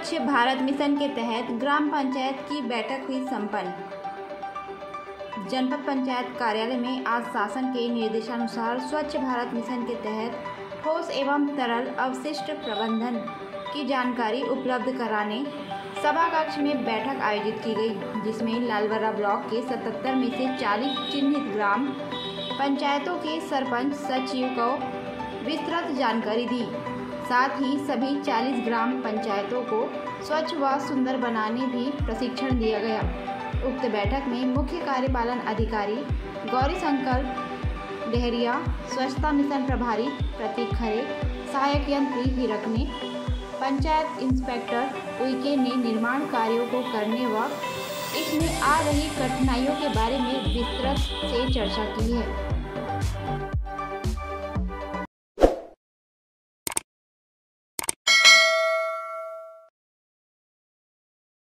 स्वच्छ भारत मिशन के तहत ग्राम पंचायत की बैठक हुई संपन्न। जनपद पंचायत कार्यालय में आज शासन के निर्देशानुसार स्वच्छ भारत मिशन के तहत ठोस एवं तरल अपशिष्ट प्रबंधन की जानकारी उपलब्ध कराने सभा कक्ष में बैठक आयोजित की गई, जिसमें लालबर्रा ब्लॉक के 77 में से 40 चिन्हित ग्राम पंचायतों के सरपंच सचिव को विस्तृत जानकारी दी। साथ ही सभी 40 ग्राम पंचायतों को स्वच्छ व सुंदर बनाने भी प्रशिक्षण दिया गया। उक्त बैठक में मुख्य कार्यपालन अधिकारी गौरीशंकर डहरिया, स्वच्छता मिशन प्रभारी प्रतीक खरे, सहायक यंत्री हिरकने, पंचायत इंस्पेक्टर उइके ने निर्माण कार्यों को करने व इसमें आ रही कठिनाइयों के बारे में विस्तृत से चर्चा की है।